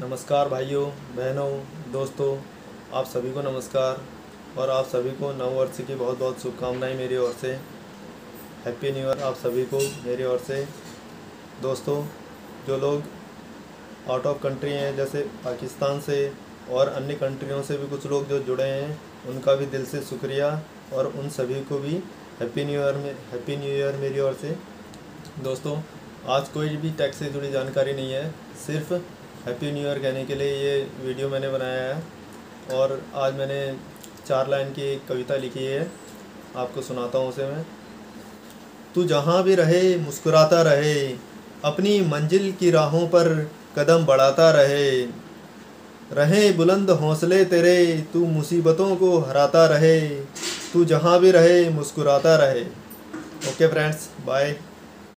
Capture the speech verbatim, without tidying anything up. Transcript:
नमस्कार भाइयों बहनों दोस्तों, आप सभी को नमस्कार। और आप सभी को नव वर्ष की बहुत बहुत शुभकामनाएं मेरी ओर से। हैप्पी न्यू ईयर आप सभी को मेरी ओर से। दोस्तों, जो लोग आउट ऑफ कंट्री हैं, जैसे पाकिस्तान से और अन्य कंट्रियों से भी कुछ लोग जो जुड़े हैं, उनका भी दिल से शुक्रिया। और उन सभी को भी हैप्पी न्यू ईयर में हैप्पी न्यू ईयर मेरी ओर से। दोस्तों, आज कोई भी टैक्स से जुड़ी जानकारी नहीं है, सिर्फ हैप्पी न्यू ईयर कहने के लिए ये वीडियो मैंने बनाया है। और आज मैंने चार लाइन की एक कविता लिखी है, आपको सुनाता हूँ उसे मैं। तू जहाँ भी रहे मुस्कुराता रहे, अपनी मंजिल की राहों पर कदम बढ़ाता रहे। रहे बुलंद हौसले तेरे, तू मुसीबतों को हराता रहे। तू जहाँ भी रहे मुस्कुराता रहे। Okay friends, bye.